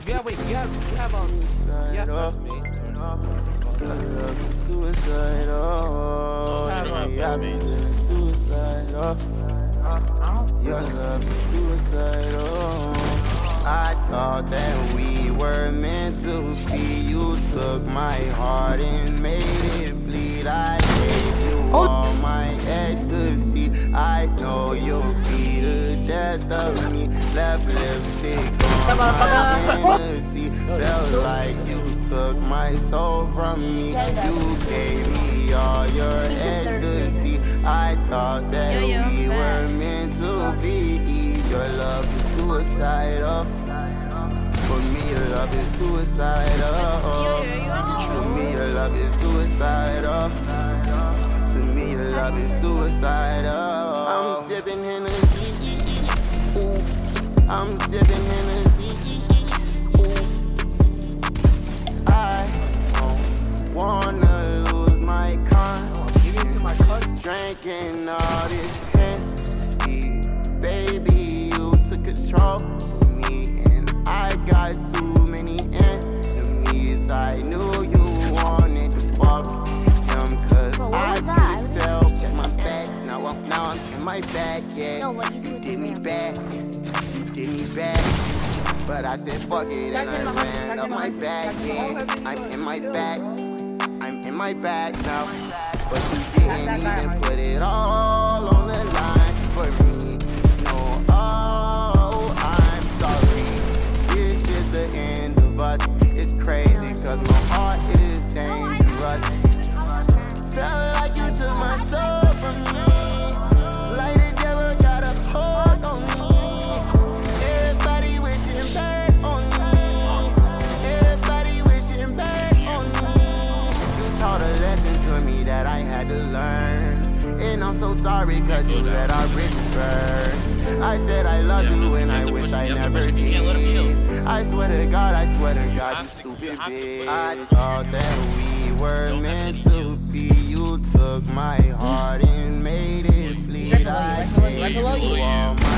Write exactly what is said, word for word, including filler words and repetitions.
Yeah, wait, you have, you have, um, you have left me. Suicide, oh, yeah, suicide, oh, your love is suicide, oh. I thought that we were meant to be. You took my heart and made it bleed. I gave you all my ecstasy. I know you'll be the death of me. Left lipstick on my fantasy. Felt like you took my soul from me. You gave me all your ecstasy. I thought that we were meant to be. Your love is suicidal. For me, your love is suicidal. To me, your love is suicidal. To me, your love is suicidal. I'm sipping Hennessy. Ooh. I'm sipping Hennessy. Ooh. I don't wanna lose my conscience. Drinking all this Hennessy, baby, you took control of me, and I got too many enemies. I knew you wanted to fuck him, cause I could tell. Check my back, now I'm, now I'm in my bag, yeah. No, what you, you did me bad, you did me bad. But I said fuck it, and I ran up my bag, yeah. I'm in my bag, I'm in my bag now. But you didn't even put it all on the line for me. No, oh, I'm sorry. This is the end of us. It's crazy, cause my heart is dangerous. Felt like you took my soul from me. Like the devil got a hold on me. Everybody wishing back on me. Everybody wishing back on me. You taught a lesson to me that I had to learn. And I'm so sorry cause you let our bridges burn. I said I loved you and I wish I never did. I swear to God, I swear to God, you stupid bitch. I thought that we were meant to be. You took my heart and made it bleed. I gave you all my